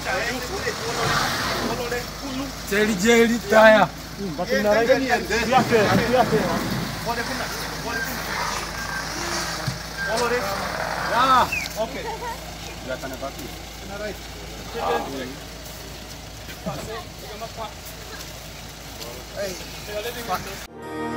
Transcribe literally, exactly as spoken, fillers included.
Jeli jeli taya. Batu narai ni biasa, biasa. Ya, oke. Biasa na batu. Narai. Hey, Pak.